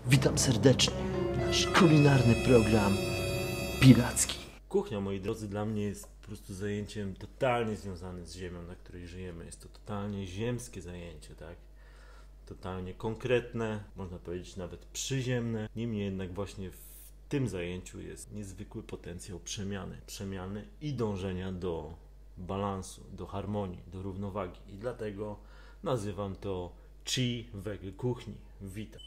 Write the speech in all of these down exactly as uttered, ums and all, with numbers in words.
Witam serdecznie. Nasz kulinarny program piracki. Kuchnia, moi drodzy, dla mnie jest po prostu zajęciem totalnie związanym z ziemią, na której żyjemy. Jest to totalnie ziemskie zajęcie, tak? Totalnie konkretne, można powiedzieć nawet przyziemne. Niemniej jednak właśnie w tym zajęciu jest niezwykły potencjał przemiany. Przemiany i dążenia do balansu, do harmonii, do równowagi. I dlatego nazywam to Chi Wege Kuchni. Witam.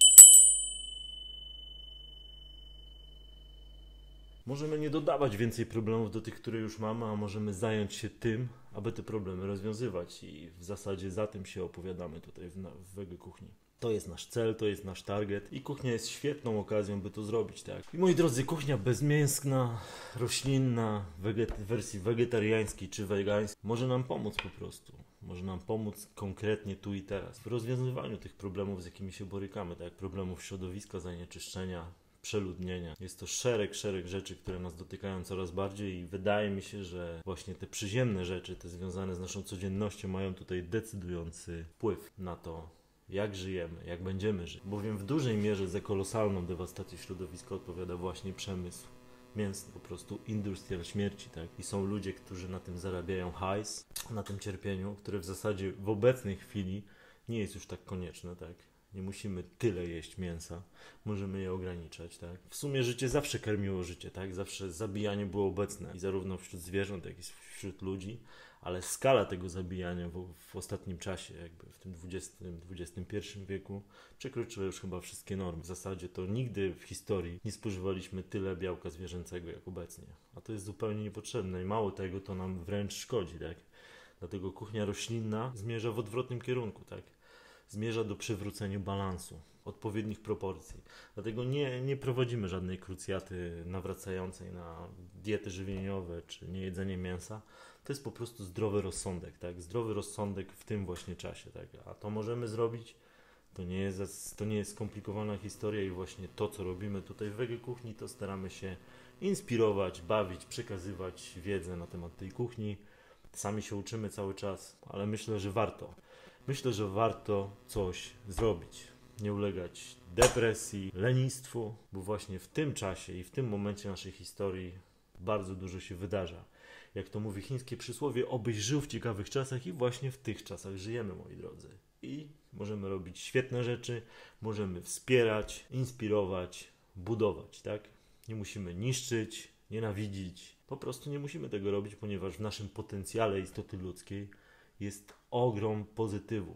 Możemy nie dodawać więcej problemów do tych, które już mamy, a możemy zająć się tym, aby te problemy rozwiązywać. I w zasadzie za tym się opowiadamy tutaj w, w Wege Kuchni. To jest nasz cel, to jest nasz target i kuchnia jest świetną okazją, by to zrobić, tak? I moi drodzy, kuchnia bezmięsna, roślinna, weget- w wersji wegetariańskiej czy wegańskiej może nam pomóc po prostu. Może nam pomóc konkretnie tu i teraz w rozwiązywaniu tych problemów, z jakimi się borykamy, tak? Problemów środowiska, zanieczyszczenia, przeludnienia. Jest to szereg, szereg rzeczy, które nas dotykają coraz bardziej i wydaje mi się, że właśnie te przyziemne rzeczy, te związane z naszą codziennością mają tutaj decydujący wpływ na to, jak żyjemy, jak będziemy żyć. Bowiem w dużej mierze za kolosalną dewastację środowiska odpowiada właśnie przemysł mięsny, po prostu industrial śmierci, tak? I są ludzie, którzy na tym zarabiają hajs, na tym cierpieniu, które w zasadzie w obecnej chwili nie jest już tak konieczne, tak? Nie musimy tyle jeść mięsa, możemy je ograniczać, tak? W sumie życie zawsze karmiło życie, tak? Zawsze zabijanie było obecne i zarówno wśród zwierząt, jak i wśród ludzi, ale skala tego zabijania w, w ostatnim czasie, jakby w tym dwudziestym, dwudziestym pierwszym wieku przekroczyła już chyba wszystkie normy. W zasadzie to nigdy w historii nie spożywaliśmy tyle białka zwierzęcego jak obecnie, a to jest zupełnie niepotrzebne i mało tego, to nam wręcz szkodzi, tak? Dlatego kuchnia roślinna zmierza w odwrotnym kierunku, tak? Zmierza do przywrócenia balansu, odpowiednich proporcji. Dlatego nie, nie prowadzimy żadnej krucjaty nawracającej na diety żywieniowe czy niejedzenie mięsa. To jest po prostu zdrowy rozsądek, tak? Zdrowy rozsądek w tym właśnie czasie, tak? A to możemy zrobić, to nie jest, to nie jest skomplikowana historia i właśnie to, co robimy tutaj w Wege Kuchni, to staramy się inspirować, bawić, przekazywać wiedzę na temat tej kuchni. Sami się uczymy cały czas, ale myślę, że warto. Myślę, że warto coś zrobić, nie ulegać depresji, lenistwu, bo właśnie w tym czasie i w tym momencie naszej historii bardzo dużo się wydarza. Jak to mówi chińskie przysłowie, obyś żył w ciekawych czasach i właśnie w tych czasach żyjemy, moi drodzy. I możemy robić świetne rzeczy, możemy wspierać, inspirować, budować, tak? Nie musimy niszczyć, nienawidzić, po prostu nie musimy tego robić, ponieważ w naszym potencjale istoty ludzkiej jest ogrom pozytywu.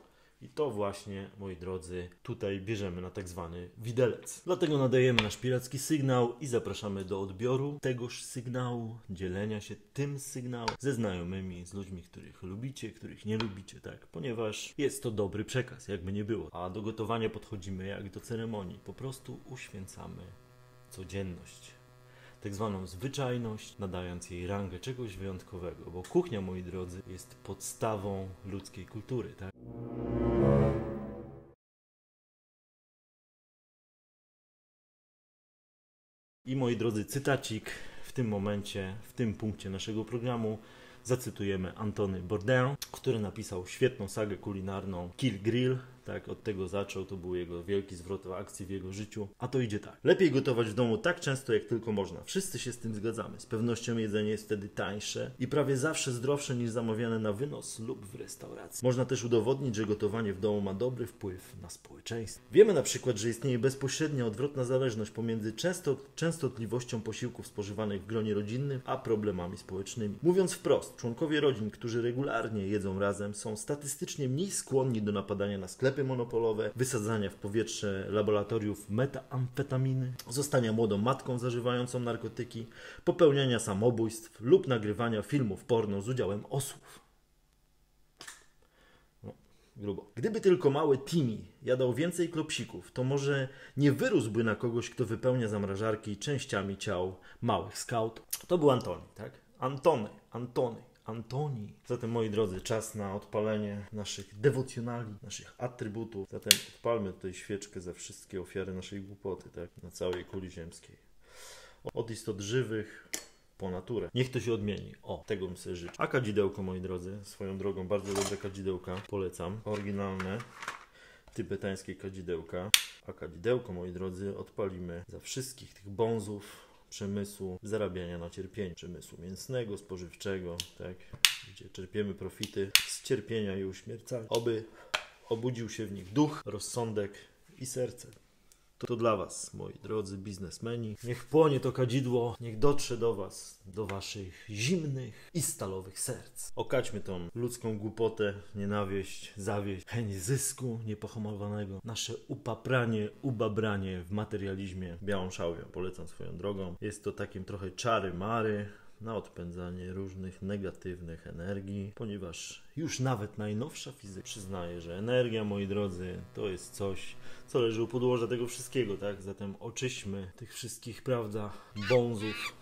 I to właśnie, moi drodzy, tutaj bierzemy na tak zwany widelec. Dlatego nadajemy nasz piracki sygnał i zapraszamy do odbioru tegoż sygnału, dzielenia się tym sygnałem ze znajomymi, z ludźmi, których lubicie, których nie lubicie, tak? Ponieważ jest to dobry przekaz, jakby nie było. A do gotowania podchodzimy jak do ceremonii. Po prostu uświęcamy codzienność. Tak zwaną zwyczajność, nadając jej rangę czegoś wyjątkowego, bo kuchnia, moi drodzy, jest podstawą ludzkiej kultury, tak? I moi drodzy, cytacik w tym momencie, w tym punkcie naszego programu zacytujemy Antony Bourdain, który napisał świetną sagę kulinarną Kill Grill. Tak, od tego zaczął, to był jego wielki zwrot akcji w jego życiu. A to idzie tak. Lepiej gotować w domu tak często, jak tylko można. Wszyscy się z tym zgadzamy. Z pewnością jedzenie jest wtedy tańsze i prawie zawsze zdrowsze niż zamawiane na wynos lub w restauracji. Można też udowodnić, że gotowanie w domu ma dobry wpływ na społeczeństwo. Wiemy na przykład, że istnieje bezpośrednia odwrotna zależność pomiędzy często, częstotliwością posiłków spożywanych w gronie rodzinnym, a problemami społecznymi. Mówiąc wprost, członkowie rodzin, którzy regularnie jedzą razem, są statystycznie mniej skłonni do napadania na sklepy monopolowe, wysadzania w powietrze laboratoriów metaamfetaminy, zostania młodą matką zażywającą narkotyki, popełniania samobójstw lub nagrywania filmów porno z udziałem osłów. No, grubo. Gdyby tylko mały Timmy jadał więcej klopsików, to może nie wyrósłby na kogoś, kto wypełnia zamrażarki częściami ciał małych skautów. To był Antoni, tak? Antony, Antony. Antoni. Zatem, moi drodzy, czas na odpalenie naszych dewocjonali, naszych atrybutów. Zatem odpalmy tutaj świeczkę za wszystkie ofiary naszej głupoty, tak? Na całej kuli ziemskiej. Od istot żywych po naturę. Niech to się odmieni. O, tego bym sobie życzył. A kadzidełko, moi drodzy, swoją drogą, bardzo dobre kadzidełka. Polecam. Oryginalne, tybetańskie kadzidełka. A kadzidełko, moi drodzy, odpalimy za wszystkich tych bonzów przemysłu zarabiania na cierpieniu. Przemysłu mięsnego, spożywczego, tak? Gdzie czerpiemy profity z cierpienia i uśmiercania. Oby obudził się w nich duch, rozsądek i serce. To dla Was, moi drodzy biznesmeni. Niech płonie to kadzidło, niech dotrze do Was, do Waszych zimnych i stalowych serc. Okaćmy tą ludzką głupotę, nienawiść, zawieść, chęć zysku niepohamowanego. Nasze upapranie, ubabranie w materializmie białą szałwią. Polecam swoją drogą. Jest to takim trochę czary-mary na odpędzanie różnych negatywnych energii, ponieważ już nawet najnowsza fizyka przyznaje, że energia, moi drodzy, to jest coś, co leży u podłoża tego wszystkiego, tak? Zatem oczyśćmy tych wszystkich, prawda, bonzów.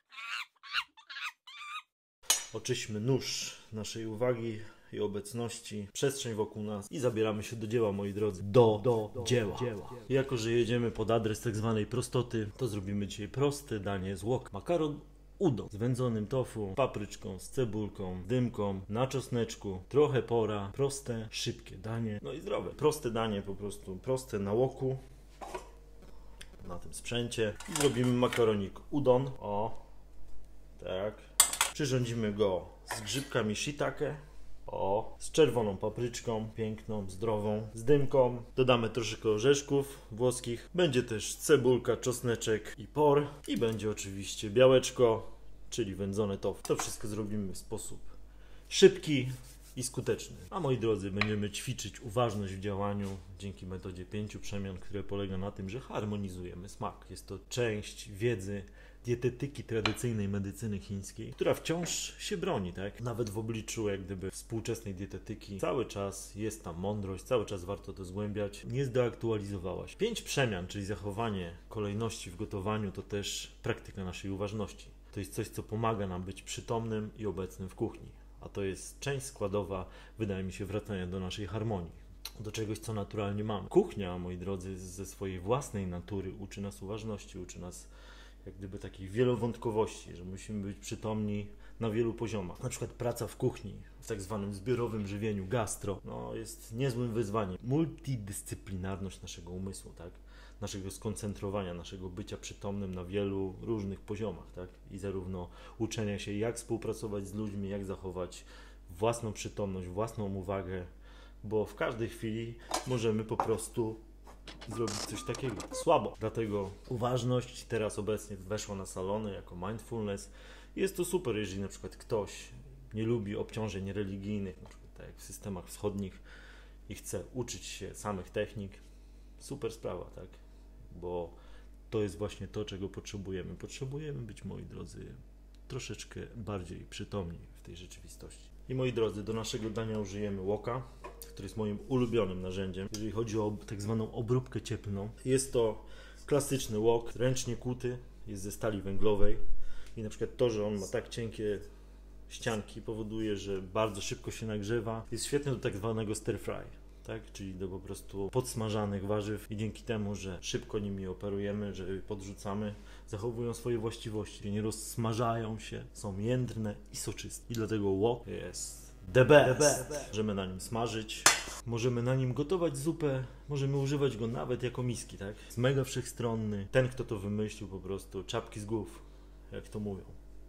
Oczyśćmy nóż naszej uwagi i obecności, przestrzeń wokół nas i zabieramy się do dzieła, moi drodzy. Do, do, do dzieła. dzieła. Jako, że jedziemy pod adres tak zwanej prostoty, to zrobimy dzisiaj proste danie z łok. Makaron udon z wędzonym tofu, papryczką, z cebulką, dymką, na czosneczku, trochę pora, proste, szybkie danie, no i zdrowe. Proste danie po prostu, proste na łoku, na tym sprzęcie i zrobimy makaronik udon, o, tak. Przyrządzimy go z grzybkami shiitake, o, z czerwoną papryczką, piękną, zdrową, z dymką. Dodamy troszkę orzeszków włoskich. Będzie też cebulka, czosneczek i por. I będzie oczywiście białeczko, czyli wędzone tofu. To wszystko zrobimy w sposób szybki i skuteczny. A moi drodzy, będziemy ćwiczyć uważność w działaniu dzięki metodzie pięciu przemian, która polega na tym, że harmonizujemy smak. Jest to część wiedzy dietetyki tradycyjnej medycyny chińskiej, która wciąż się broni, tak? Nawet w obliczu jak gdyby współczesnej dietetyki cały czas jest tam mądrość, cały czas warto to zgłębiać, nie zdeaktualizowała się. Pięć przemian, czyli zachowanie kolejności w gotowaniu, to też praktyka naszej uważności. To jest coś, co pomaga nam być przytomnym i obecnym w kuchni, a to jest część składowa, wydaje mi się, wracania do naszej harmonii, do czegoś, co naturalnie mamy. Kuchnia, moi drodzy, ze swojej własnej natury uczy nas uważności, uczy nas jak gdyby takiej wielowątkowości, że musimy być przytomni na wielu poziomach. Na przykład praca w kuchni, w tak zwanym zbiorowym żywieniu gastro, no, jest niezłym wyzwaniem. Multidyscyplinarność naszego umysłu, tak? Naszego skoncentrowania, naszego bycia przytomnym na wielu różnych poziomach, tak? I zarówno uczenia się, jak współpracować z ludźmi, jak zachować własną przytomność, własną uwagę, bo w każdej chwili możemy po prostu zrobić coś takiego. Słabo. Dlatego uważność teraz obecnie weszła na salony jako mindfulness. Jest to super, jeżeli na przykład ktoś nie lubi obciążeń religijnych, na przykład tak jak w systemach wschodnich i chce uczyć się samych technik. Super sprawa, tak? Bo to jest właśnie to, czego potrzebujemy. Potrzebujemy być, moi drodzy, troszeczkę bardziej przytomni w tej rzeczywistości. I moi drodzy, do naszego dania użyjemy łoka, który jest moim ulubionym narzędziem, jeżeli chodzi o tak zwaną obróbkę cieplną. Jest to klasyczny łok, ręcznie kuty, jest ze stali węglowej i na przykład to, że on ma tak cienkie ścianki, powoduje, że bardzo szybko się nagrzewa. Jest świetny do tak zwanego stir fry, tak? Czyli do po prostu podsmażanych warzyw i dzięki temu, że szybko nimi operujemy, że podrzucamy, zachowują swoje właściwości, nie rozsmażają się, są jędrne i soczyste. I dlatego łok jest the best. The best. Możemy na nim smażyć, możemy na nim gotować zupę, możemy używać go nawet jako miski, tak? Jest mega wszechstronny. Ten, kto to wymyślił, po prostu czapki z głów, jak to mówią.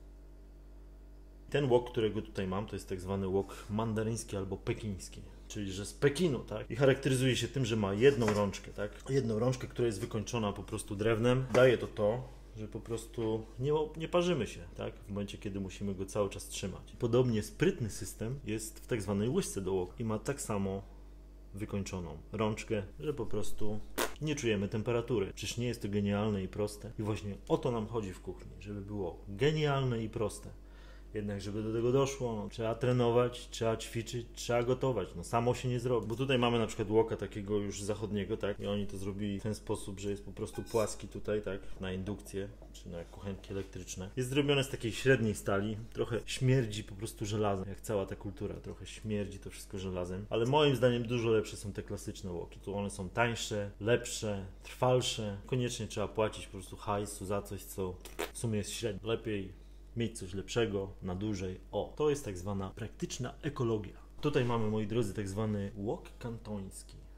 Ten łok, którego tutaj mam, to jest tak zwany łok mandaryński albo pekiński, czyli że z Pekinu, tak? I charakteryzuje się tym, że ma jedną rączkę, tak? Jedną rączkę, która jest wykończona po prostu drewnem. Daje to to, że po prostu nie, nie parzymy się, tak? W momencie, kiedy musimy go cały czas trzymać. Podobnie sprytny system jest w tak zwanej łyżce do łoku i ma tak samo wykończoną rączkę, że po prostu nie czujemy temperatury. Przecież nie jest to genialne i proste. I właśnie o to nam chodzi w kuchni, żeby było genialne i proste. Jednak, żeby do tego doszło, no, trzeba trenować, trzeba ćwiczyć, trzeba gotować. No samo się nie zrobi. Bo tutaj mamy na przykład łoka takiego już zachodniego, tak? I oni to zrobili w ten sposób, że jest po prostu płaski tutaj, tak? Na indukcję, czy na kuchenki elektryczne. Jest zrobione z takiej średniej stali. Trochę śmierdzi po prostu żelazem, jak cała ta kultura. Trochę śmierdzi to wszystko żelazem. Ale moim zdaniem dużo lepsze są te klasyczne łoki. Tu one są tańsze, lepsze, trwalsze. Koniecznie trzeba płacić po prostu hajsu za coś, co w sumie jest średnio. Lepiej mieć coś lepszego na dłużej. O, to jest tak zwana praktyczna ekologia. Tutaj mamy, moi drodzy, tak zwany łok kantoński,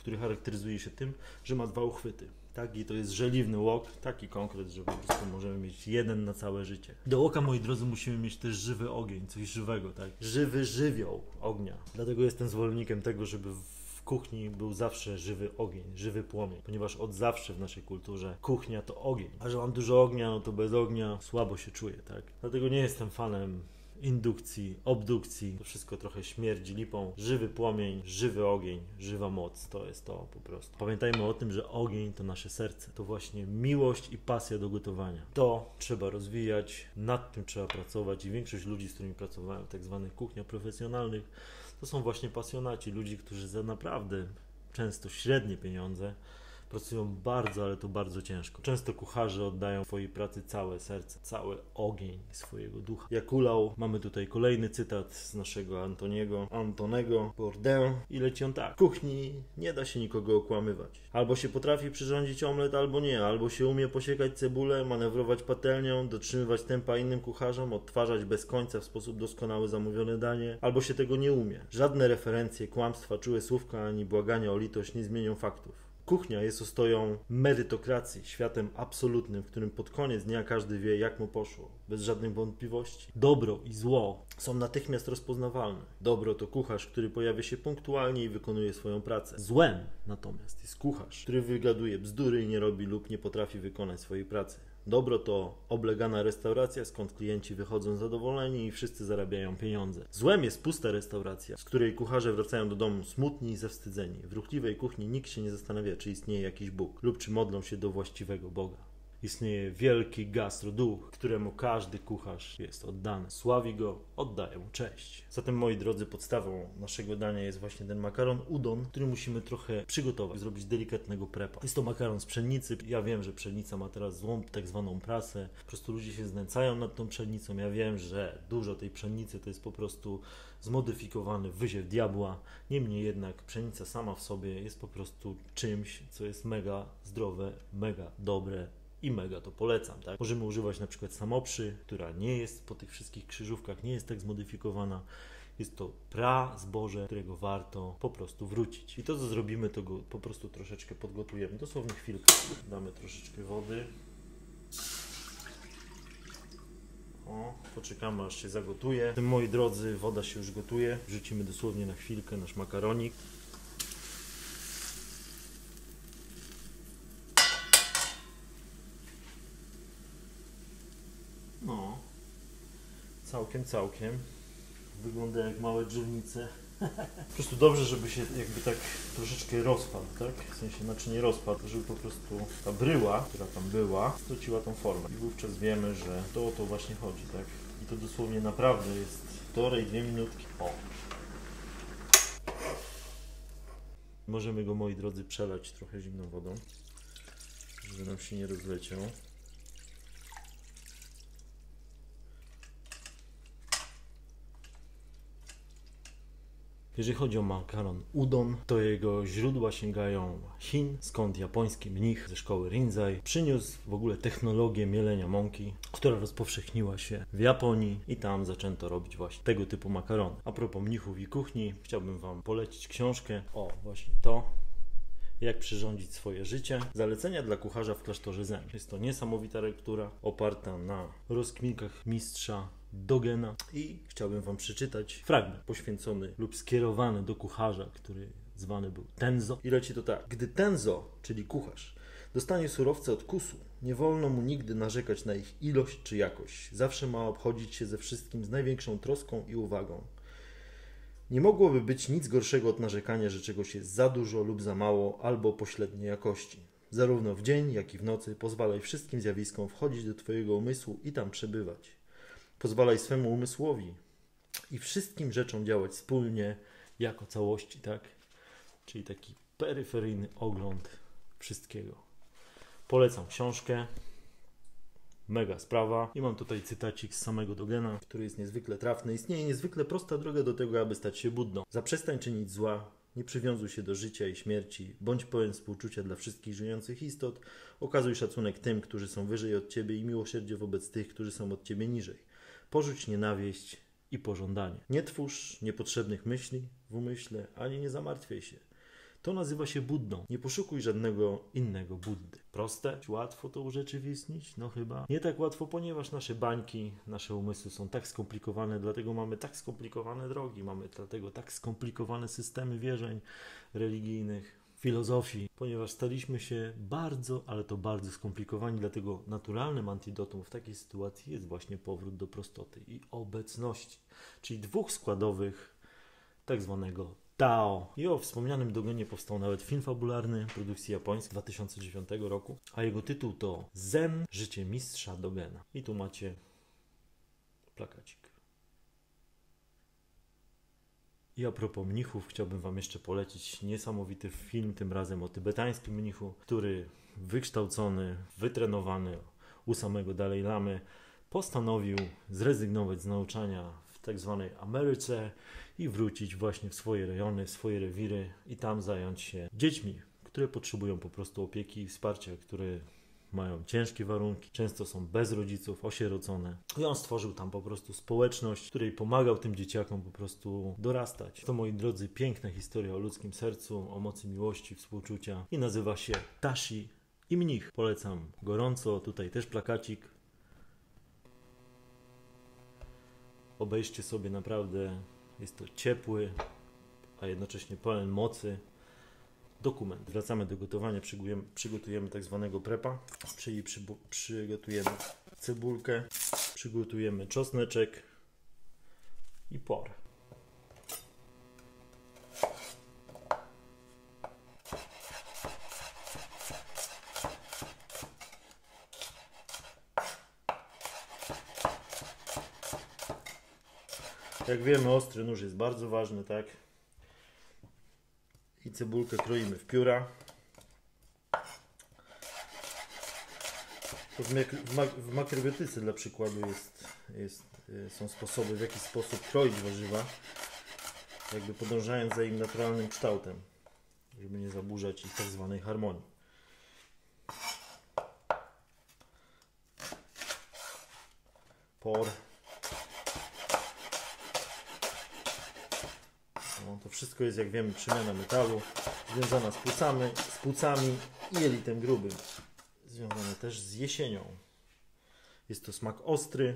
który charakteryzuje się tym, że ma dwa uchwyty. Tak? I to jest żeliwny łok, taki konkret, że po prostu możemy mieć jeden na całe życie. Do łoka, moi drodzy, musimy mieć też żywy ogień, coś żywego, tak? Żywy żywioł ognia. Dlatego jestem zwolennikiem tego, żeby w kuchni był zawsze żywy ogień, żywy płomień, ponieważ od zawsze w naszej kulturze kuchnia to ogień. A że mam dużo ognia, no to bez ognia słabo się czuję, tak? Dlatego nie jestem fanem indukcji, obdukcji, to wszystko trochę śmierdzi lipą. Żywy płomień, żywy ogień, żywa moc, to jest to po prostu. Pamiętajmy o tym, że ogień to nasze serce, to właśnie miłość i pasja do gotowania. To trzeba rozwijać, nad tym trzeba pracować i większość ludzi, z którymi pracowałem w tak zwanych kuchniach profesjonalnych, to są właśnie pasjonaci, ludzie, którzy za naprawdę często średnie pieniądze pracują bardzo, ale to bardzo ciężko. Często kucharze oddają swojej pracy całe serce, cały ogień swojego ducha. Jak ulał, mamy tutaj kolejny cytat z naszego Antoniego, Antonego Bourdain i leci on tak. W kuchni nie da się nikogo okłamywać. Albo się potrafi przyrządzić omlet, albo nie. Albo się umie posiekać cebulę, manewrować patelnią, dotrzymywać tempa innym kucharzom, odtwarzać bez końca w sposób doskonały zamówione danie, albo się tego nie umie. Żadne referencje, kłamstwa, czułe słówka ani błagania o litość nie zmienią faktów. Kuchnia jest ostoją merytokracji, światem absolutnym, w którym pod koniec dnia każdy wie, jak mu poszło, bez żadnych wątpliwości. Dobro i zło są natychmiast rozpoznawalne. Dobro to kucharz, który pojawia się punktualnie i wykonuje swoją pracę. Złem natomiast jest kucharz, który wygaduje bzdury i nie robi lub nie potrafi wykonać swojej pracy. Dobro to oblegana restauracja, skąd klienci wychodzą zadowoleni i wszyscy zarabiają pieniądze. Złem jest pusta restauracja, z której kucharze wracają do domu smutni i zawstydzeni. W ruchliwej kuchni nikt się nie zastanawia, czy istnieje jakiś Bóg lub czy modlą się do właściwego Boga. Istnieje wielki gastroduch, któremu każdy kucharz jest oddany. Sławi go, oddaje mu cześć. Zatem, moi drodzy, podstawą naszego dania jest właśnie ten makaron udon, który musimy trochę przygotować, zrobić delikatnego prepa. Jest to makaron z pszenicy. Ja wiem, że pszenica ma teraz złą tak zwaną prasę. Po prostu ludzie się znęcają nad tą pszenicą. Ja wiem, że dużo tej pszenicy to jest po prostu zmodyfikowany wyziew diabła. Niemniej jednak pszenica sama w sobie jest po prostu czymś, co jest mega zdrowe, mega dobre. I mega to polecam, tak? Możemy używać na przykład samoprzy, która nie jest po tych wszystkich krzyżówkach, nie jest tak zmodyfikowana. Jest to pra zboże, którego warto po prostu wrócić. I to, co zrobimy, to go po prostu troszeczkę podgotujemy. Dosłownie chwilkę. Damy troszeczkę wody. O, poczekamy, aż się zagotuje. Moi drodzy, woda się już gotuje. Wrzucimy dosłownie na chwilkę nasz makaronik. No, całkiem, całkiem. Wygląda jak małe drzewnice. Po prostu dobrze, żeby się jakby tak troszeczkę rozpadł, tak? W sensie, znaczy nie rozpadł, żeby po prostu ta bryła, która tam była, straciła tą formę. I wówczas wiemy, że to o to właśnie chodzi, tak? I to dosłownie naprawdę jest półtorej, dwie minutki. O! Możemy go, moi drodzy, przelać trochę zimną wodą, żeby nam się nie rozleciał. Jeżeli chodzi o makaron udon, to jego źródła sięgają Chin, skąd japoński mnich ze szkoły Rinzai przyniósł w ogóle technologię mielenia mąki, która rozpowszechniła się w Japonii i tam zaczęto robić właśnie tego typu makarony. A propos mnichów i kuchni, chciałbym Wam polecić książkę, o właśnie to, Jak przyrządzić swoje życie. Zalecenia dla kucharza w klasztorze Zen. Jest to niesamowita lektura oparta na rozkminkach mistrza Dogena i chciałbym Wam przeczytać fragment poświęcony lub skierowany do kucharza, który zwany był Tenzo. I leci to tak. Gdy Tenzo, czyli kucharz, dostanie surowce od kusu, nie wolno mu nigdy narzekać na ich ilość czy jakość. Zawsze ma obchodzić się ze wszystkim z największą troską i uwagą. Nie mogłoby być nic gorszego od narzekania, że czegoś jest za dużo lub za mało albo pośredniej jakości. Zarówno w dzień, jak i w nocy pozwalaj wszystkim zjawiskom wchodzić do Twojego umysłu i tam przebywać. Pozwalaj swemu umysłowi i wszystkim rzeczom działać wspólnie jako całości, tak? Czyli taki peryferyjny ogląd wszystkiego. Polecam książkę. Mega sprawa. I mam tutaj cytacik z samego Dogena, który jest niezwykle trafny. Istnieje niezwykle prosta droga do tego, aby stać się Buddą. Zaprzestań czynić zła, nie przywiązuj się do życia i śmierci, bądź pełen współczucia dla wszystkich żyjących istot, okazuj szacunek tym, którzy są wyżej od Ciebie i miłosierdzie wobec tych, którzy są od Ciebie niżej. Porzuć nienawiść i pożądanie. Nie twórz niepotrzebnych myśli w umyśle, ani nie zamartwiaj się. To nazywa się Buddą. Nie poszukuj żadnego innego Buddy. Proste? Łatwo to urzeczywistnić? No chyba. Nie tak łatwo, ponieważ nasze bańki, nasze umysły są tak skomplikowane, dlatego mamy tak skomplikowane drogi, mamy dlatego tak skomplikowane systemy wierzeń religijnych, filozofii, ponieważ staliśmy się bardzo, ale to bardzo skomplikowani, dlatego naturalnym antidotum w takiej sytuacji jest właśnie powrót do prostoty i obecności, czyli dwóch składowych tak zwanego Tao. I o wspomnianym Dogenie powstał nawet film fabularny produkcji japońskiej dwa tysiące dziewiątego roku, a jego tytuł to Zen, życie mistrza Dogena. I tu macie plakacik. I a propos mnichów, chciałbym Wam jeszcze polecić niesamowity film, tym razem o tybetańskim mnichu, który wykształcony, wytrenowany u samego Dalaj Lamy postanowił zrezygnować z nauczania w tak zwanej Ameryce i wrócić właśnie w swoje rejony, w swoje rewiry i tam zająć się dziećmi, które potrzebują po prostu opieki i wsparcia, które mają ciężkie warunki, często są bez rodziców, osierocone. I on stworzył tam po prostu społeczność, której pomagał tym dzieciakom po prostu dorastać. To, moi drodzy, piękna historia o ludzkim sercu, o mocy miłości, współczucia i nazywa się Tashi i mnich. Polecam gorąco, tutaj też plakacik. Obejrzcie sobie, naprawdę jest to ciepły, a jednocześnie pełen mocy dokument. Wracamy do gotowania, przygotujemy, przygotujemy tak zwanego prepa, czyli przy, przygotujemy cebulkę, przygotujemy czosneczek i por. Jak wiemy, ostry nóż jest bardzo ważny, tak? I cebulkę kroimy w pióra. To w, mak w, mak w makrobiotyce dla przykładu jest, jest, są sposoby, w jaki sposób kroić warzywa, jakby podążając za im naturalnym kształtem, żeby nie zaburzać ich tak zwanej harmonii. Por. No, to wszystko jest, jak wiemy, przemiana metalu, związana z płucami, z płucami i jelitem grubym. Związane też z jesienią. Jest to smak ostry.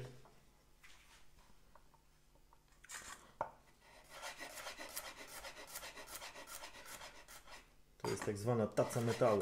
To jest tak zwana taca metalu.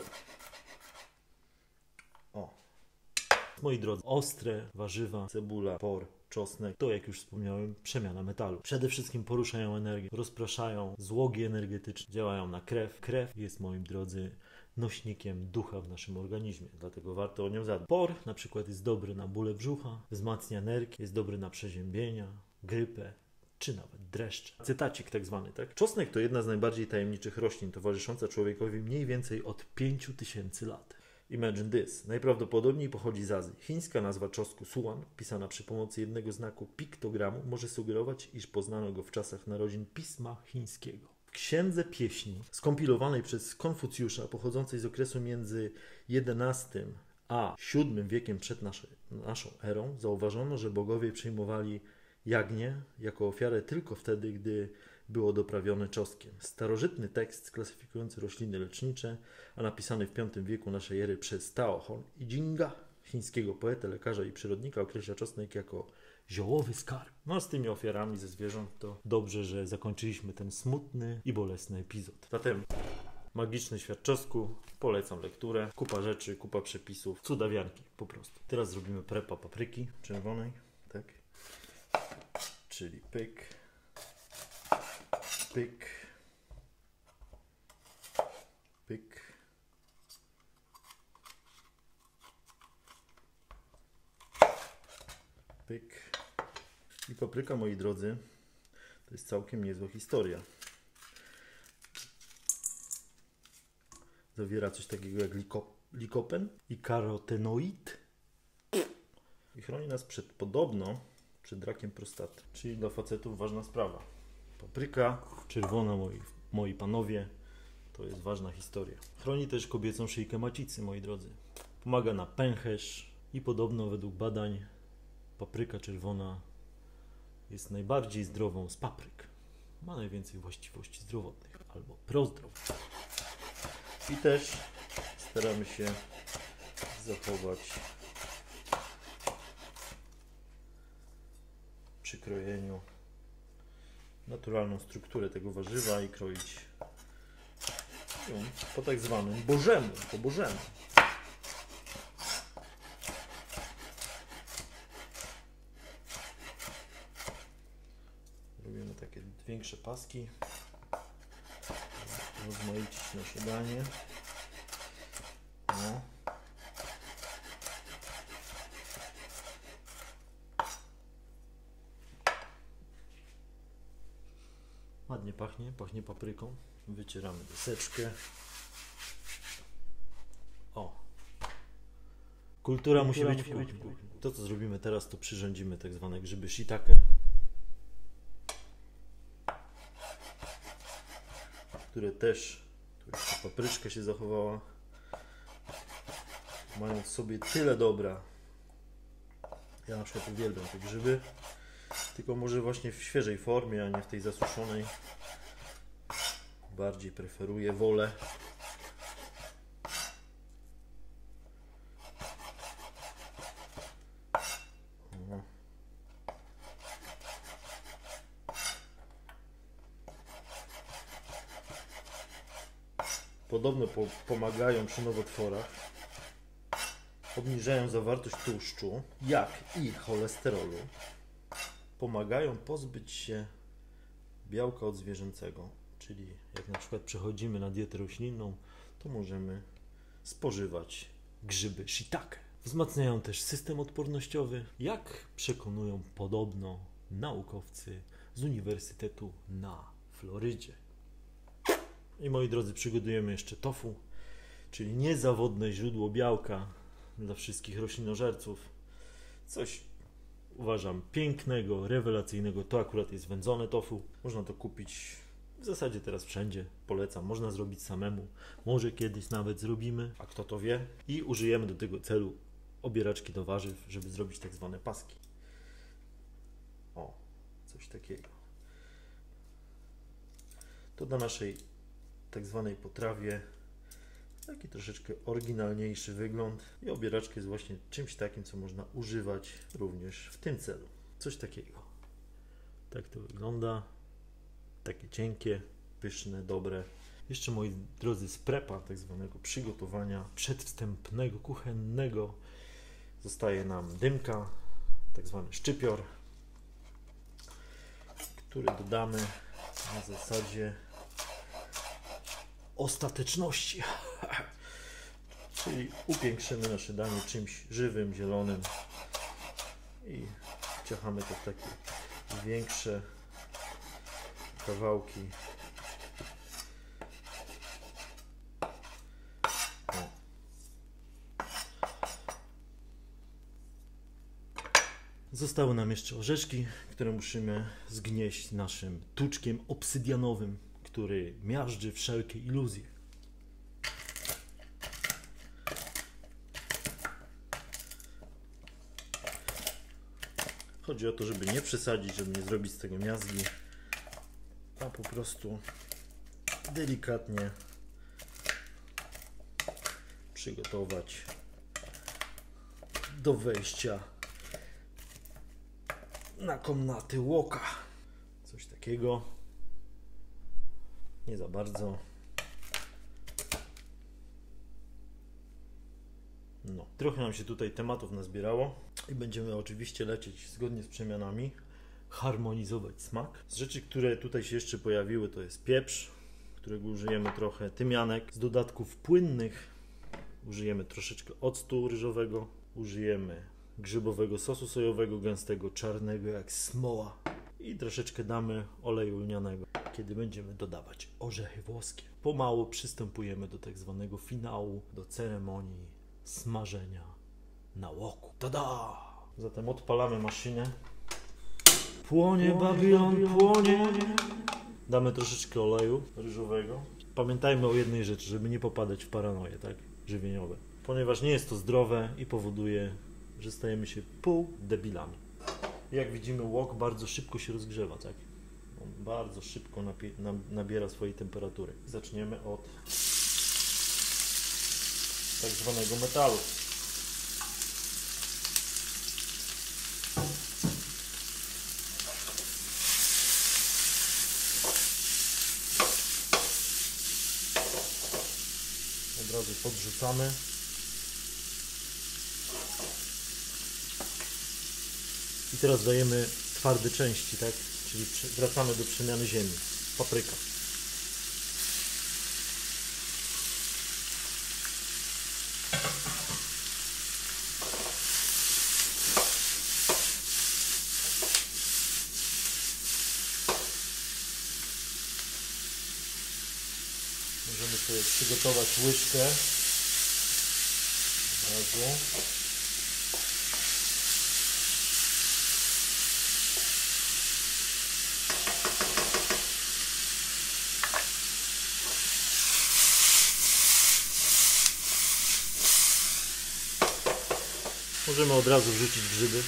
O. Moi drodzy, ostre warzywa, cebula, por, czosnek, to jak już wspomniałem, przemiana metalu. Przede wszystkim poruszają energię, rozpraszają złogi energetyczne, działają na krew. Krew jest, moi drodzy, nośnikiem ducha w naszym organizmie, dlatego warto o nią zadbać. Por na przykład jest dobry na bóle brzucha, wzmacnia energię, jest dobry na przeziębienia, grypę, czy nawet dreszcze. Cytacik tak zwany, tak? Czosnek to jedna z najbardziej tajemniczych roślin, towarzysząca człowiekowi mniej więcej od pięciu tysięcy lat. Imagine this. Najprawdopodobniej pochodzi z Azji. Chińska nazwa czosnku suan, pisana przy pomocy jednego znaku piktogramu, może sugerować, iż poznano go w czasach narodzin pisma chińskiego. W Księdze Pieśni, skompilowanej przez Konfucjusza, pochodzącej z okresu między jedenastym a siódmym wiekiem przed nasze, naszą erą, zauważono, że bogowie przyjmowali jagnię jako ofiarę tylko wtedy, gdy było doprawione czosnkiem. Starożytny tekst klasyfikujący rośliny lecznicze, a napisany w piątym wieku naszej ery przez Tao Hon Jinga, chińskiego poetę, lekarza i przyrodnika, określa czosnek jako ziołowy skarb. No z tymi ofiarami ze zwierząt to dobrze, że zakończyliśmy ten smutny i bolesny epizod. Zatem Magiczny Świat Czosnku, polecam lekturę, kupa rzeczy, kupa przepisów, cudawianki po prostu. Teraz zrobimy prepa papryki czerwonej, tak? Czyli pyk, pyk, pyk, pyk. I papryka, moi drodzy, to jest całkiem niezła historia. Zawiera coś takiego jak liko, likopen i karotenoid i chroni nas przed, podobno, przed rakiem prostaty. Czyli dla facetów ważna sprawa. Papryka czerwona, moi, moi panowie, to jest ważna historia. Chroni też kobiecą szyjkę macicy, moi drodzy. Pomaga na pęcherz i podobno według badań papryka czerwona jest najbardziej zdrową z papryk. Ma najwięcej właściwości zdrowotnych albo prozdrowotnych. I też staramy się zachować przy krojeniu naturalną strukturę tego warzywa i kroić ją po tak zwanym bożemu, po bożemu. Robimy takie większe paski, rozmaicić nasze danie. No. Ładnie pachnie, pachnie papryką. Wycieramy deseczkę. O! Kultura, Kultura musi być w kuchni. kuchni. To, co zrobimy teraz, to przyrządzimy tak zwane grzyby shiitake, które też, tu jeszcze papryczka się zachowała, mają w sobie tyle dobra. Ja na przykład uwielbiam te grzyby, tylko może właśnie w świeżej formie, a nie w tej zasuszonej. Bardziej preferuję, wolę. O. Podobno po, pomagają przy nowotworach, obniżają zawartość tłuszczu, jak i cholesterolu. Pomagają pozbyć się białka odzwierzęcego, czyli jak na przykład przechodzimy na dietę roślinną, to możemy spożywać grzyby shiitake. Wzmacniają też system odpornościowy, jak przekonują podobno naukowcy z Uniwersytetu na Florydzie. I moi drodzy, przygotujemy jeszcze tofu, czyli niezawodne źródło białka dla wszystkich roślinożerców. Coś uważam pięknego, rewelacyjnego. To akurat jest wędzone tofu. Można to kupić w zasadzie teraz wszędzie. Polecam. Można zrobić samemu. Może kiedyś nawet zrobimy, a kto to wie. I użyjemy do tego celu obieraczki do warzyw, żeby zrobić tak zwane paski. O, coś takiego. To dla naszej tak zwanej potrawie taki troszeczkę oryginalniejszy wygląd i obieraczka jest właśnie czymś takim, co można używać również w tym celu. Coś takiego. Tak to wygląda. Takie cienkie, pyszne, dobre. Jeszcze, moi drodzy, z prepa, tak zwanego przygotowania przedwstępnego, kuchennego, zostaje nam dymka, tak zwany szczypior, który dodamy na zasadzie ostateczności. Czyli upiększymy nasze danie czymś żywym, zielonym i ciachamy to w takie większe kawałki. O. Zostały nam jeszcze orzeszki, które musimy zgnieść naszym tuczkiem obsydianowym, który miażdży wszelkie iluzje. Chodzi o to, żeby nie przesadzić, żeby nie zrobić z tego miazgi, a po prostu delikatnie przygotować do wejścia na komnaty łoka. Coś takiego. Nie za bardzo. No, trochę nam się tutaj tematów nazbierało i będziemy oczywiście lecieć zgodnie z przemianami, harmonizować smak. Z rzeczy, które tutaj się jeszcze pojawiły, to jest pieprz, którego użyjemy trochę, tymianek. Z dodatków płynnych użyjemy troszeczkę octu ryżowego, użyjemy grzybowego sosu sojowego, gęstego, czarnego jak smoła i troszeczkę damy oleju lnianego, kiedy będziemy dodawać orzechy włoskie. Pomału przystępujemy do tak zwanego finału, do ceremonii smażenia na łoku. Tada! Zatem odpalamy maszynę. Płonie, płonie Babylon, płonie. Damy troszeczkę oleju ryżowego. Pamiętajmy o jednej rzeczy, żeby nie popadać w paranoje, tak? Żywieniowe. Ponieważ nie jest to zdrowe i powoduje, że stajemy się pół debilami. Jak widzimy, łok bardzo szybko się rozgrzewa, tak? On bardzo szybko nabiera swojej temperatury. Zaczniemy od tak zwanego metalu. Od razu podrzucamy. I teraz dajemy twarde części, tak? Czyli wracamy do przemiany ziemi. Papryka. Możemy sobie przygotować łyżkę. Od razu. Możemy od razu wrzucić grzyby.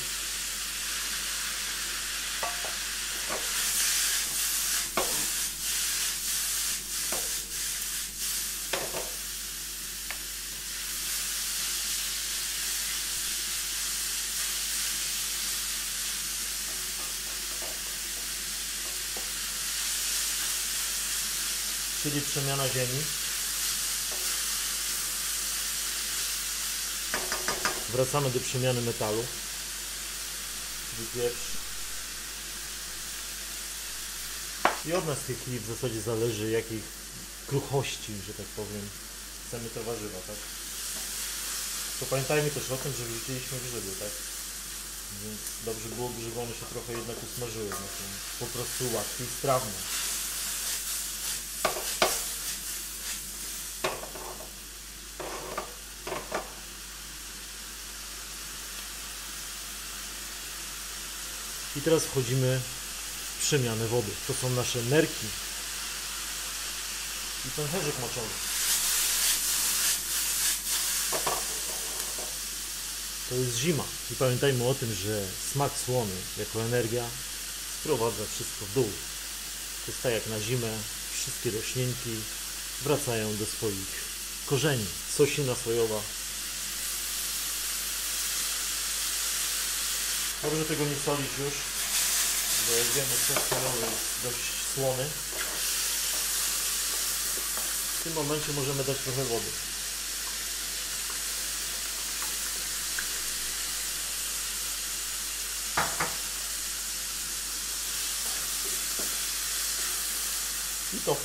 Czyli przemiana ziemi. Wracamy do przemiany metalu, czyli pieprz. I od nas w tej chwili w zasadzie zależy, jakiej kruchości, że tak powiem, chcemy te warzywa, tak? To pamiętajmy też o tym, że wrzuciliśmy grzyby, tak? Więc dobrze byłoby, żeby one się trochę jednak usmażyły, no to po prostu łatwiej strawne. I teraz wchodzimy w przemianę wody. To są nasze nerki i pęcherzyk moczowy. To jest zima i pamiętajmy o tym, że smak słony jako energia sprowadza wszystko w dół. To jest tak jak na zimę, wszystkie roślinki wracają do swoich korzeni. Sosina sojowa. Dobrze tego nie solić już, bo jak wiemy, sos sojowy jest dość słony. W tym momencie możemy dać trochę wody. I tofu.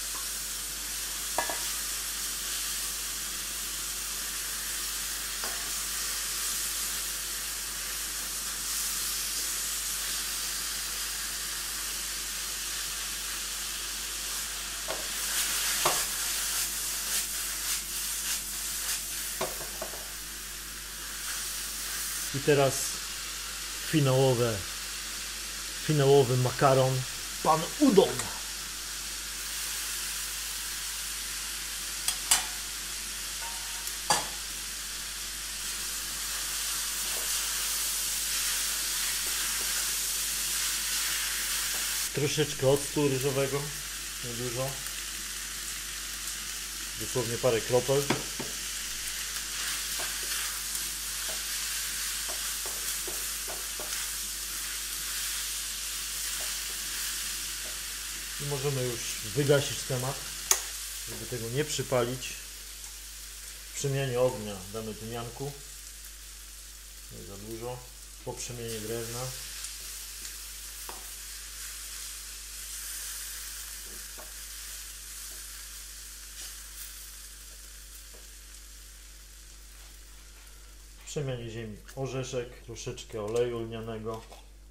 I teraz finałowe, finałowy makaron, pan udon. Troszeczkę octu ryżowego, niedużo, dosłownie parę kropel. I możemy już wygasić temat, żeby tego nie przypalić. W przemianie ognia damy tymianku, nie za dużo, po przemianie drewna. W przemianie ziemi orzeszek, troszeczkę oleju lnianego.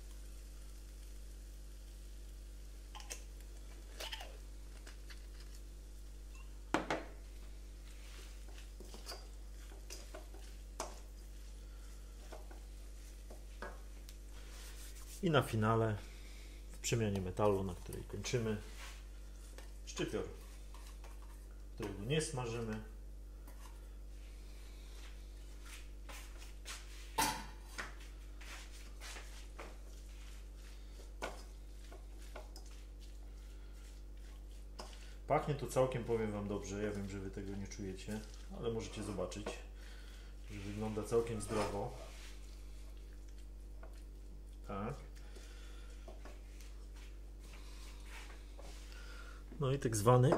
I na finale, w przemianie metalu, na której kończymy, szczypior, którego nie smażymy. Pachnie to całkiem, powiem wam, dobrze. Ja wiem, że wy tego nie czujecie, ale możecie zobaczyć, że wygląda całkiem zdrowo. Tak. No i tak zwany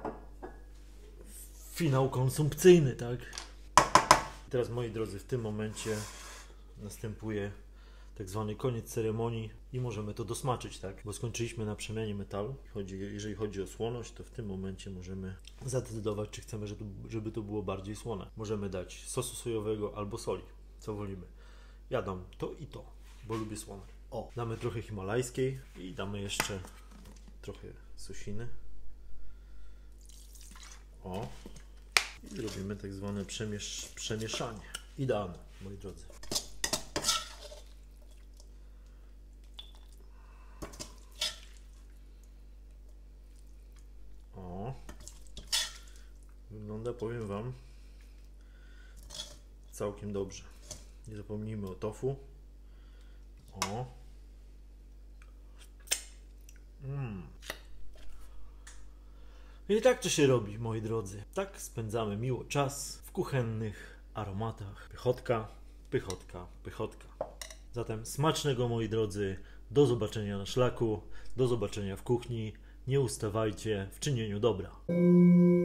finał konsumpcyjny, tak? I teraz, moi drodzy, w tym momencie następuje tak zwany koniec ceremonii i możemy to dosmaczyć, tak? Bo skończyliśmy na przemianie metalu. Chodzi, jeżeli chodzi o słoność, to w tym momencie możemy zadecydować, czy chcemy, żeby to, żeby to było bardziej słone. Możemy dać sosu sojowego albo soli, co wolimy. Ja dam to i to, bo lubię słone. O, damy trochę himalajskiej i damy jeszcze trochę sosiny. O, i robimy tak zwane przemiesz przemieszanie. Idealne, moi drodzy. O, wygląda, powiem wam, całkiem dobrze. Nie zapomnijmy o tofu. O. Mm. I tak to się robi, moi drodzy. Tak spędzamy miło czas w kuchennych aromatach. Pychotka, pychotka, pychotka. Zatem smacznego, moi drodzy. Do zobaczenia na szlaku. Do zobaczenia w kuchni. Nie ustawajcie w czynieniu dobra.